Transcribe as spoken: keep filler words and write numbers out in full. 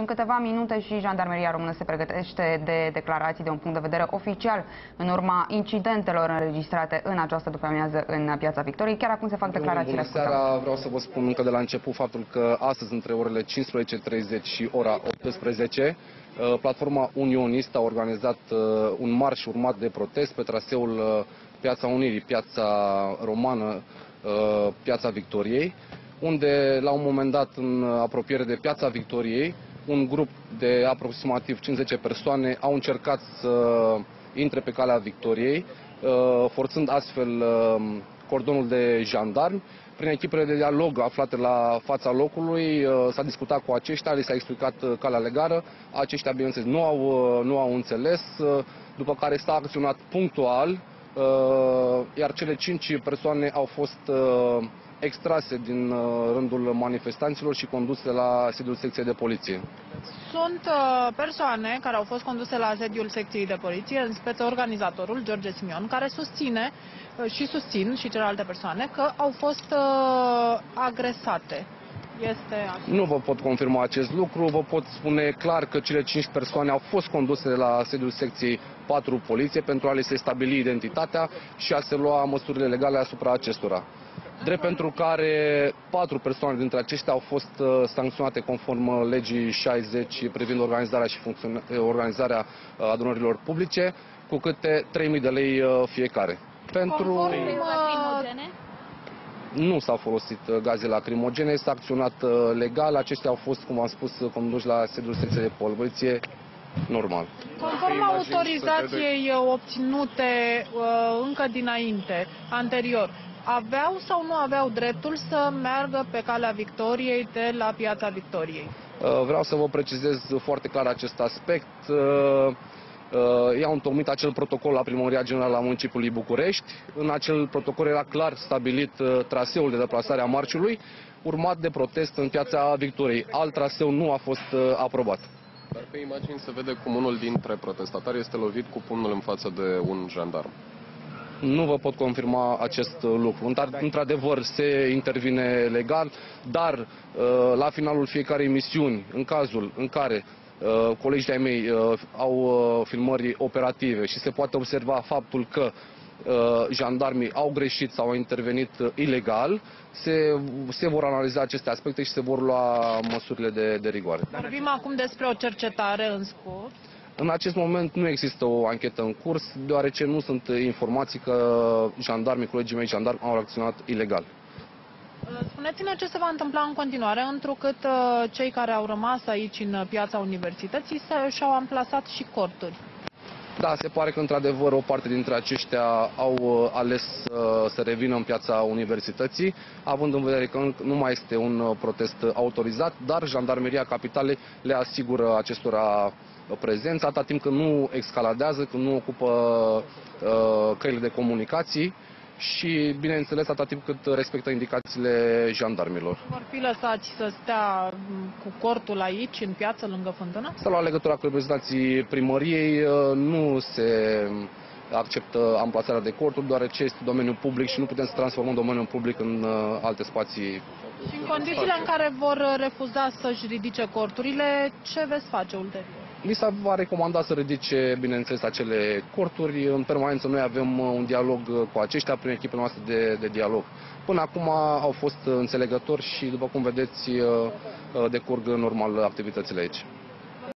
În câteva minute și Jandarmeria Română se pregătește de declarații de un punct de vedere oficial în urma incidentelor înregistrate în această după-amiază în Piața Victoriei. Chiar acum se fac declarațiile. Bună seara, vreau să vă spun încă de la început faptul că astăzi, între orele cincisprezece treizeci și ora optsprezece, platforma unionistă a organizat un marș urmat de protest pe traseul Piața Unirii, Piața Romană, Piața Victoriei, unde la un moment dat, în apropiere de Piața Victoriei, un grup de aproximativ cincizeci persoane au încercat să intre pe calea Victoriei, forțând astfel cordonul de jandarmi. Prin echipele de dialog aflate la fața locului, s-a discutat cu aceștia, li s-a explicat calea legală. Aceștia, bineînțeles, nu au, nu au înțeles, după care s-a acționat punctual, iar cele cinci persoane au fost extrase din rândul manifestanților și conduse la sediul secției de poliție. Sunt persoane care au fost conduse la sediul secției de poliție, în speță organizatorul George Simion, care susține și susțin și celelalte persoane că au fost agresate. Este așa? Nu vă pot confirma acest lucru, vă pot spune clar că cele cinci persoane au fost conduse la sediul secției patru poliție pentru a le se stabili identitatea și a se lua măsurile legale asupra acestora. Drept pentru care patru persoane dintre acestea au fost uh, sancționate conform legii șaizeci privind organizarea și organizarea uh, adunărilor publice, cu câte trei mii de lei uh, fiecare. Pentru... Conform, Nu s-au folosit uh, gaze lacrimogene, s-a acționat uh, legal, aceștia au fost, cum am spus, conduși la sediul secției de poliție normal. Conform autorizației obținute uh, încă dinainte, anterior, aveau sau nu aveau dreptul să meargă pe calea Victoriei de la Piața Victoriei? Vreau să vă precizez foarte clar acest aspect. I-au întocmit acel protocol la Primăria Generală a Municipiului București. În acel protocol era clar stabilit traseul de deplasare a marșului, urmat de protest în Piața Victoriei. Alt traseu nu a fost aprobat. Dar pe imagini se vede cum unul dintre protestatari este lovit cu pumnul în față de un jandarm. Nu vă pot confirma acest lucru. Într-adevăr, se intervine legal, dar la finalul fiecarei misiuni, în cazul în care colegii de-ai mei au filmări operative și se poate observa faptul că jandarmii au greșit sau au intervenit ilegal, se, se vor analiza aceste aspecte și se vor lua măsurile de, de rigoare. Vorbim acum despre o cercetare în scurt. În acest moment nu există o anchetă în curs, deoarece nu sunt informații că jandarmii, colegii mei jandarmi, au acționat ilegal. Spuneți-ne ce se va întâmpla în continuare, întrucât cei care au rămas aici în Piața Universității și-au amplasat și corturi. Da, se pare că într-adevăr o parte dintre aceștia au ales să revină în Piața Universității, având în vedere că nu mai este un protest autorizat, dar Jandarmeria Capitalei le asigură acestora prezența, atâta timp când nu escaladează, când nu ocupă uh, căile de comunicații și, bineînțeles, atâta timp cât respectă indicațiile jandarmilor. Vor fi lăsați să stea cu cortul aici, în piață, lângă fântână? S-a luat legătura cu reprezentanții primăriei, nu se acceptă amplasarea de corturi, deoarece este domeniul public și nu putem să transformăm domeniul public în uh, alte spații. Și în condițiile în care vor refuza să-și ridice corturile, ce veți face ulterior? Li s-a va recomanda să ridice, bineînțeles, acele corturi. În permanență noi avem un dialog cu aceștia prin echipele noastre de, de dialog. Până acum au fost înțelegători și, după cum vedeți, decurg normal activitățile aici.